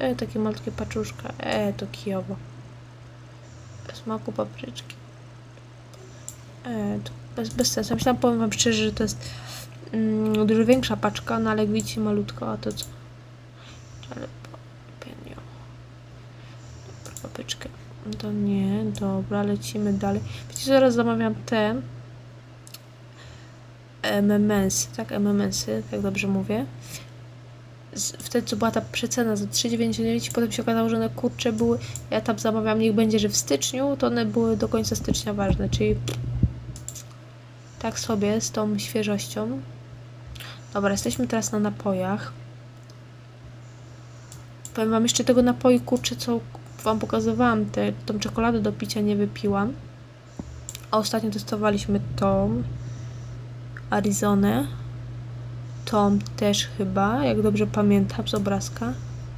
takie malutkie paczuszka. To kijowo. Smaku papryczki. To bez sensu. Myślałam, powiem wam szczerze, że to jest dużo większa paczka, no ale jak widzicie malutko, a to co? Papryczkę. To nie, dobra, lecimy dalej. Wiecie, zaraz zamawiam te MMS-y, tak? MMS-y, tak dobrze mówię. Wtedy co była ta przecena za 3,99 i potem się okazało, że one kurcze były, ja tam zamawiam, niech będzie, że w styczniu, to one były do końca stycznia ważne, czyli tak sobie z tą świeżością. Dobra, jesteśmy teraz na napojach. Powiem wam jeszcze tego napoju, kurczę, co wam pokazywałam, tą czekoladę do picia nie wypiłam. A ostatnio testowaliśmy tą Arizonę. Tą też chyba, jak dobrze pamiętam z obrazka.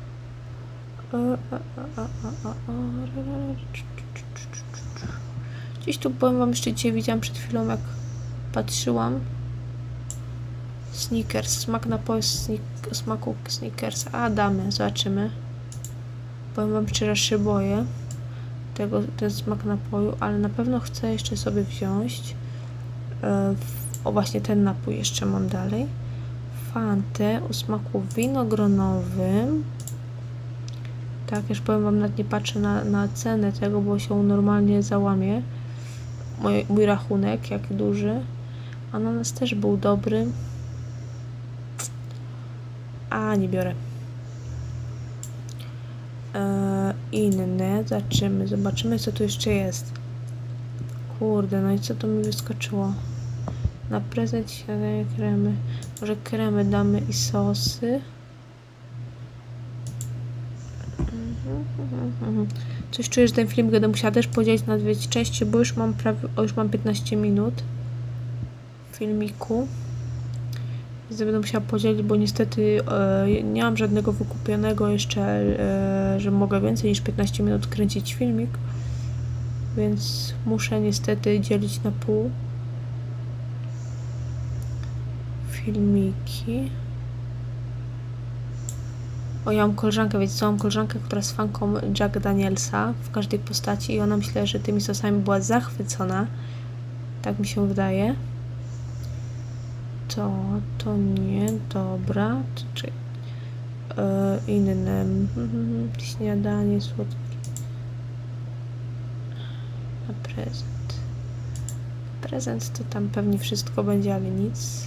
Gdzieś tu, powiem wam, jeszcze dzisiaj widziałam przed chwilą, jak patrzyłam. Snickers, smak napoju smaku Snickersa. A damy, zobaczymy. Powiem wam szczerze, się boję ten smak napoju, ale na pewno chcę jeszcze sobie wziąć o właśnie ten napój jeszcze mam dalej. Fantę o smaku winogronowym. Tak, już powiem wam, nawet nie patrzę na cenę tego, bo się normalnie załamie mój rachunek, jak duży. Ananas też był dobry. A, nie biorę. Inne, zobaczymy co tu jeszcze jest. Kurde, no i co tu mi wyskoczyło? Na prezent śniadanie kremy. Może kremy damy i sosy. Coś czuję, że ten film będę musiała też podzielić na dwie części, bo już mam 15 minut filmiku. Więc będę musiała podzielić, bo niestety nie mam żadnego wykupionego jeszcze, że mogę więcej niż 15 minut kręcić filmik. Więc muszę niestety dzielić na pół filmiki. O, ja mam koleżankę, wiecie co? Mam koleżankę, która jest fanką Jack Danielsa w każdej postaci i ona, myślę, że tymi sosami była zachwycona. Tak mi się wydaje. To nie, dobra. Inne. Śniadanie słodkie. Na prezent. Prezent to tam pewnie wszystko będzie, ale nic.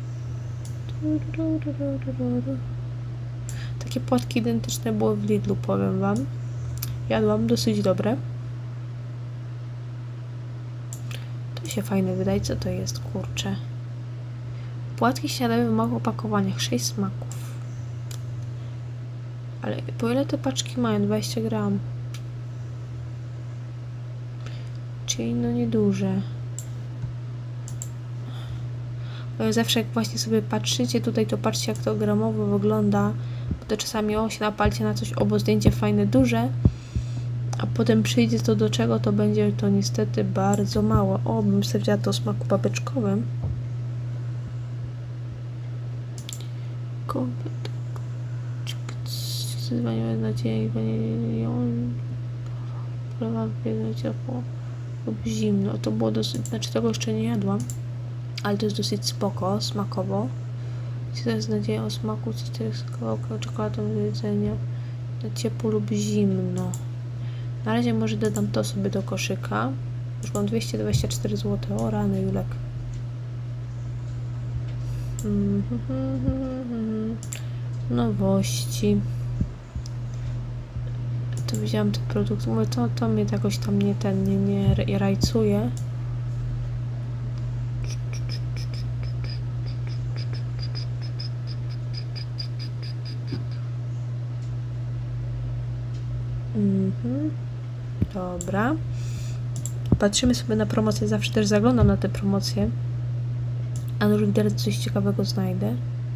Takie płatki identyczne były w Lidlu, powiem wam. Jadłam, dosyć dobre. To się fajne wydaje, co to jest, kurczę. Płatki śniadaniowe w małych opakowaniach, 6 smaków. Ale po ile te paczki mają? 20 gram. Czyli no nieduże. Bo zawsze jak właśnie sobie patrzycie tutaj, to patrzcie, jak to gramowo wygląda. Bo to czasami się napalcie na coś, obo zdjęcie fajne, duże. A potem przyjdzie to do czego, to będzie to niestety bardzo mało. O, bym sobie wzięła to o smaku babeczkowym. Zwyzwanie nadziei, polewa ciepło lub zimno. To było dosyć, znaczy tego jeszcze nie jadłam, ale to jest dosyć spoko, smakowo. To jest nadzieja o smaku cytryńskiego, czekoladą do jedzenia na ciepło lub zimno. Na razie może dodam to sobie do koszyka. Już mam 224 zł. O rany, Julek. Nowości. To widziałam ten produkt. Mówię, to mnie jakoś tam nie rajcuje. Dobra. Patrzymy sobie na promocję. Zawsze też zaglądam na te promocje. A już widać coś ciekawego znajdę.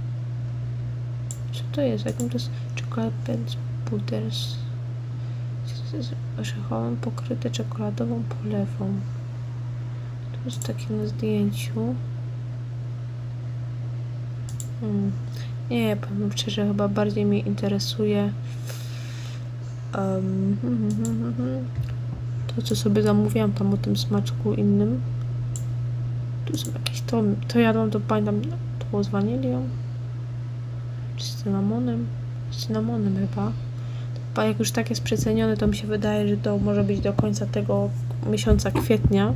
Co to jest? Jakim to jest? Chocolate Butters. Orzechowym pokryte czekoladową polewą. To jest takie na zdjęciu. Nie, powiem szczerze, chyba bardziej mnie interesuje To, co sobie zamówiłam tam o tym smaczku innym. Tu są jakieś, to jadłam, to pamiętam, to było z wanilią. Czy z cynamonem? Z cynamonem chyba. To, jak już tak jest przecenione, to mi się wydaje, że to może być do końca tego miesiąca kwietnia.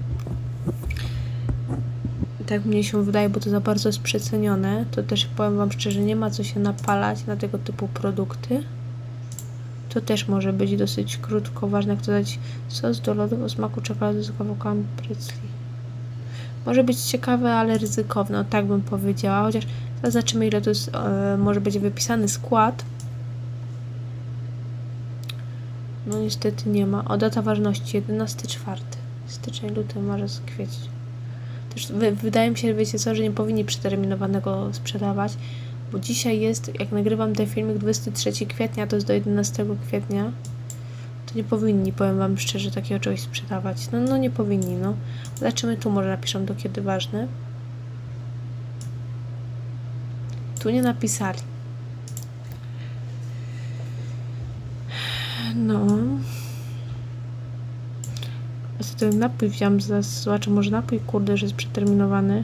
Tak mnie się wydaje, bo to za bardzo jest przecenione. To też powiem wam szczerze, nie ma co się napalać na tego typu produkty. To też może być dosyć krótko. Ważne, jak dodać sos do lodu o smaku czekolady z kawałkami prycli. Może być ciekawe, ale ryzykowne, tak bym powiedziała. Chociaż teraz zobaczymy, ile to jest, może będzie wypisany skład. No niestety nie ma. O, data ważności 11/4. Styczeń, luty, marzec, kwiecień. Też wydaje mi się, wiecie co, że nie powinni przeterminowanego sprzedawać, bo dzisiaj jest, jak nagrywam ten filmik, 23 kwietnia, to jest do 11 kwietnia, to nie powinni, powiem wam szczerze, takiego czegoś sprzedawać. No nie powinni, no. Zobaczymy, tu może napiszą do kiedy ważne. Tu nie napisali. No. Ja ten napój wziąłem, zaraz zobaczę, może napój, kurde, że jest przeterminowany.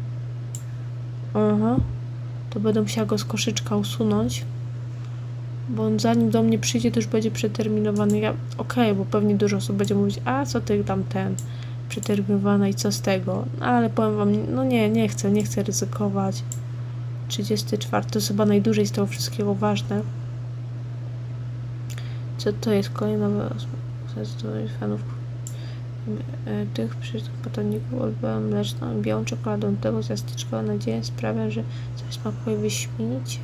Aha. To będę musiała go z koszyczka usunąć. Bo on zanim do mnie przyjdzie, to już będzie przeterminowany. Okej, bo pewnie dużo osób będzie mówić, a co ty tam przeterminowana i co z tego? Ale powiem wam, no nie chcę ryzykować. 34, to jest chyba najdłużej z tego wszystkiego ważne. Co to jest? Kolejna fanów tych batoników odbyłam mleczną i białą czekoladą. Tego ciasteczka nadzieję sprawia, że coś smakuje wyśmienicie.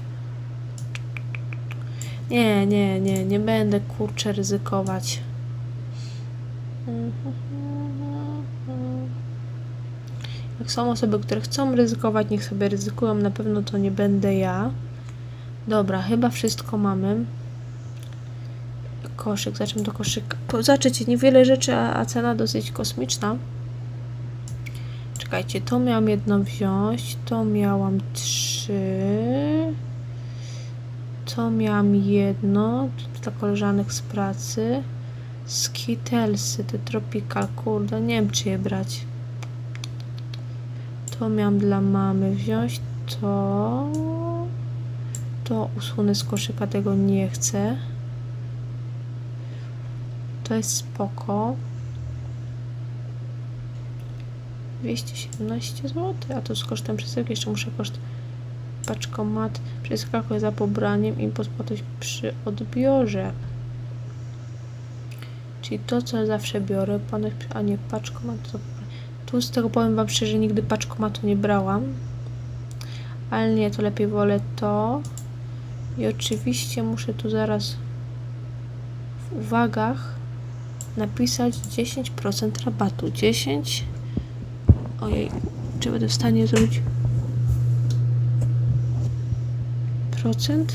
Nie będę, kurczę, ryzykować. Jak są osoby, które chcą ryzykować, niech sobie ryzykują, na pewno to nie będę ja. Dobra, chyba wszystko mamy. Koszyk, zacznę do koszyka. Zobaczycie, niewiele rzeczy, a cena dosyć kosmiczna. Czekajcie, to miałam jedno wziąć, to miałam 3. To miałam jedno, to dla koleżanek z pracy. Skittlesy, te Tropical, kurde, nie wiem czy je brać. To miałam dla mamy wziąć, to usunę z koszyka, tego nie chcę. To jest spoko. 217 zł, a to z kosztem przesyłki jeszcze muszę koszt paczkomat. Przeskakuję za pobraniem i podpłatność przy odbiorze. Czyli to, co zawsze biorę, a nie paczkomat. Tu z tego powiem wam szczerze, nigdy paczkomatu nie brałam. Ale nie, to lepiej wolę to. I oczywiście muszę tu zaraz w uwagach napisać 10% rabatu. 10. Ojej, czy będę w stanie zrobić procent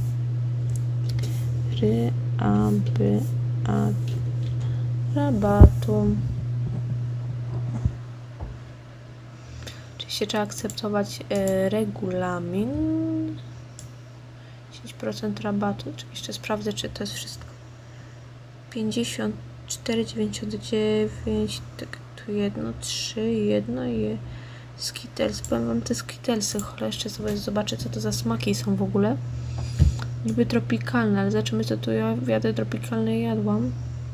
rabatu. Oczywiście trzeba akceptować regulamin. 10% rabatu. Jeszcze sprawdzę, czy to jest wszystko. 54,99. Tak, tu jedno, 3, jedno i Skittles. Powiem wam te Skittlesy. Cholera, jeszcze sobie zobaczę, co to za smaki są w ogóle. Niby tropikalne, ale zobaczymy, co tu ja jadę tropikalne jadłam.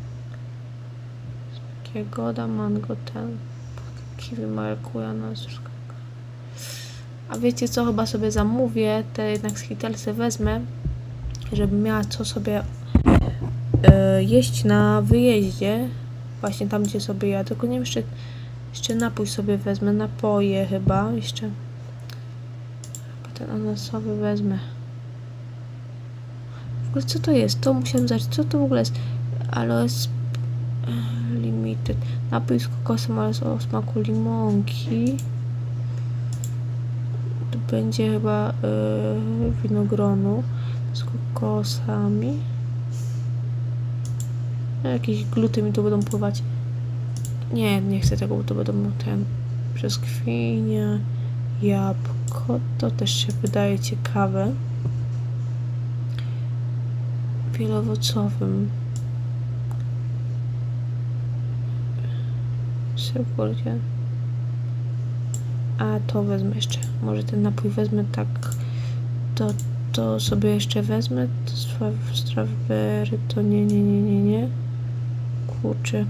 Jagoda, mango, ten. Kiwi, marakuja, wszystko. A wiecie co? Chyba sobie zamówię. Te jednak Skittlesy wezmę, żebym miała co sobie jeść na wyjeździe. Właśnie tam, gdzie sobie ja. Tylko nie wiem, jeszcze napój sobie wezmę. Napoje chyba. Jeszcze ten ananasowy wezmę. W ogóle co to jest? To musiałem zobaczyć. Co to w ogóle jest? Aloes Limited. Napój z kokosem, ale o smaku limonki. To będzie chyba winogronu z kokosami. Jakieś gluty mi tu będą pływać. Nie chcę tego, bo to będą brzoskwinia, jabłko. To też się wydaje ciekawe. Wielowocowym. Serwoldzie. A to wezmę jeszcze. Może ten napój wezmę tak. To sobie jeszcze wezmę. Strawberry to nie. Kurczę.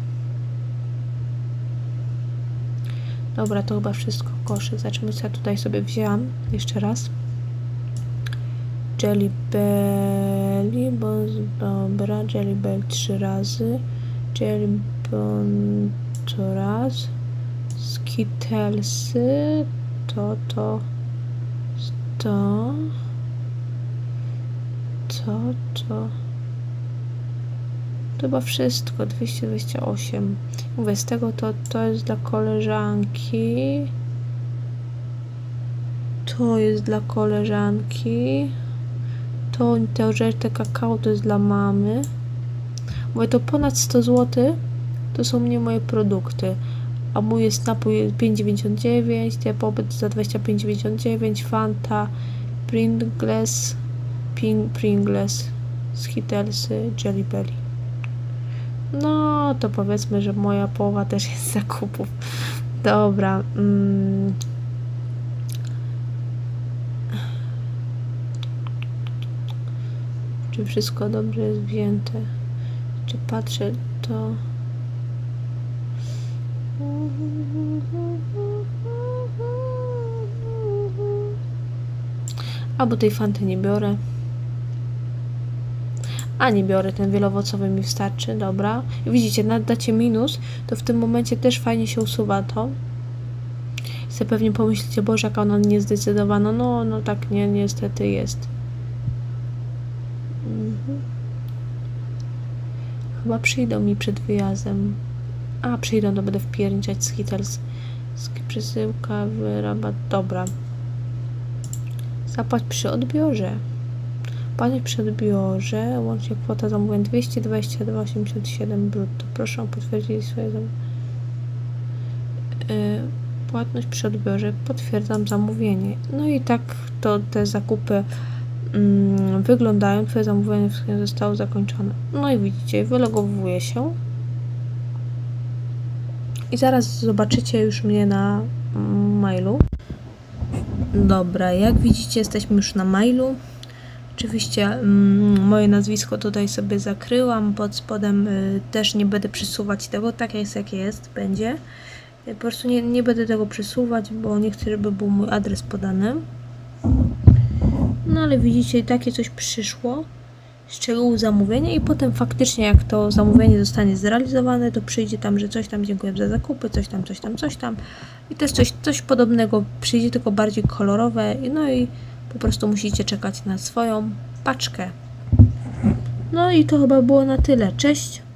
Dobra, to chyba wszystko. Kosze. Zobaczymy, co ja tutaj sobie wzięłam. Jeszcze raz. Jelly Belly, bo dobra. Jelly Belly 3 razy. Jelly Bon to raz. Skittlesy. To chyba wszystko. 228. Mówię, z tego to jest dla koleżanki. To jest dla koleżanki. Te rzeczy, kakao to jest dla mamy. Mówię, to ponad 100 zł to są nie moje produkty. A mój jest napój 5,99, te pobyt za 25,99, Fanta, Pringles, Skittlesy, Jelly Belly. No, to powiedzmy, że moja połowa też jest z zakupów. Dobra. Czy wszystko dobrze jest wzięte? Czy patrzę to... Albo tej fanty nie biorę. A nie biorę, ten wielowocowy mi wystarczy, dobra. I widzicie, dacie minus, to w tym momencie też fajnie się usuwa to. I sobie pewnie pomyślicie, Boże, jaka ona niezdecydowana. No tak, niestety jest. Chyba przyjdą mi przed wyjazdem. A, przyjdą, to będę wpierniczać Skittles. Przesyłka, rabat, dobra. Zapłać przy odbiorze. Płatność przy odbiorze. Łącznie kwota zamówień 222,87 brutto. Proszę o potwierdzenie swoje zamówienie. Płatność przy odbiorze. Potwierdzam zamówienie. No i tak to te zakupy wyglądają. Twoje zamówienie zostało zakończone. No i widzicie, wylogowuję się. I zaraz zobaczycie już mnie na mailu. Dobra, jak widzicie, jesteśmy już na mailu. Oczywiście moje nazwisko tutaj sobie zakryłam. Pod spodem też nie będę przesuwać tego, tak jest jakie jest, będzie. Po prostu nie będę tego przesuwać, bo nie chcę, żeby był mój adres podany. No ale widzicie, takie coś przyszło. Szczegółów zamówienia i potem faktycznie jak to zamówienie zostanie zrealizowane, to przyjdzie tam, że coś tam, dziękuję za zakupy, coś tam. I też coś podobnego przyjdzie, tylko bardziej kolorowe. No i po prostu musicie czekać na swoją paczkę. No i to chyba było na tyle. Cześć!